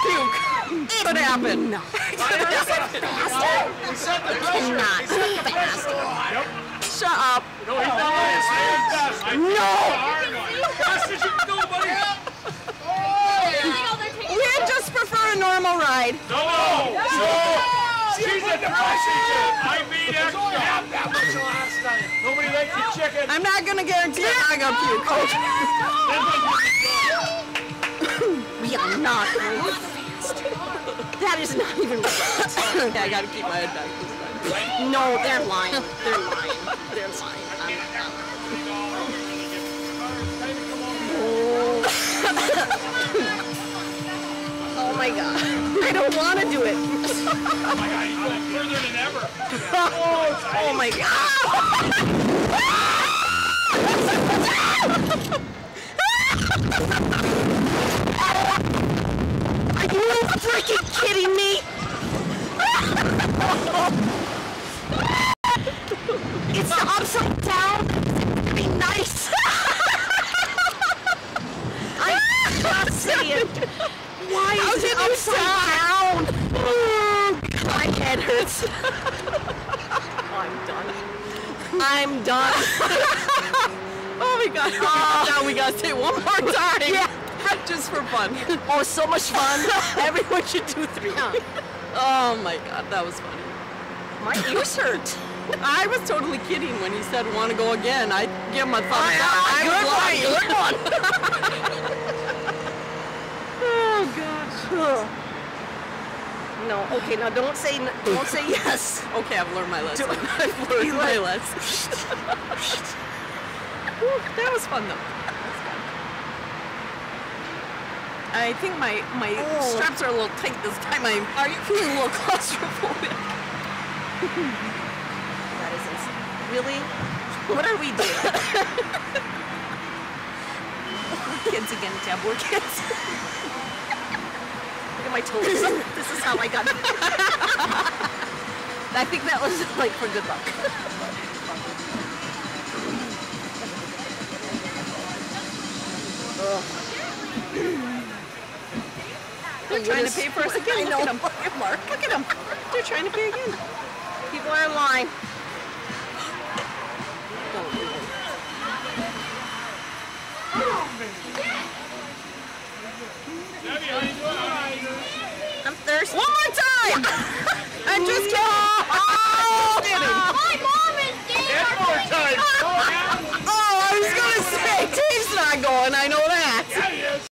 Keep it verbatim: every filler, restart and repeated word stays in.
puke. It could happen. No. He set the pressure. Not faster. Shut up. No, he's not his best. No. Best as you can do, buddy. We just prefer a normal ride. No, no. She's a prostitute. I mean, extra half that much last night. Nobody likes your chicken. I'm not going to guarantee I'm not going to puke. We are not going fast. That is not even right. Yeah, I got to keep my head back this time. No, they're lying. They're lying. They're lying. Oh. Oh my God. I don't want to do it. Oh my God, he's going further than ever. Oh my God. Are you freaking kidding me? It's the upside down. Be nice. I'm just saying. Why is it upside down? Oh, my head hurts. I'm done. I'm done. Oh my God. Oh. Now we gotta say it one more time. Yeah. Just for fun. Oh, so much fun. Everyone should do three. Oh my God, that was funny. My ears hurt. I was totally kidding when he said want to go again. I'd give him a thumbs up. I was lying. Good one. Oh gosh. No, okay, now don't say don't say yes. Okay, I've learned my lesson. I've learned my lesson. That was fun though. I think my my oh. straps are a little tight this time. I'm are you feeling a little claustrophobic? That is insane. Really? What are we doing? Kids again, Tab. We're kids. Look at my toes. This is how I got it. I think that was like for good luck. Ugh. They're trying to pay for us again. Look at them. Look at Mark. Look at them. They're trying to pay again. People are in line. Don't do it. I'm thirsty. One more time! I'm just kidding.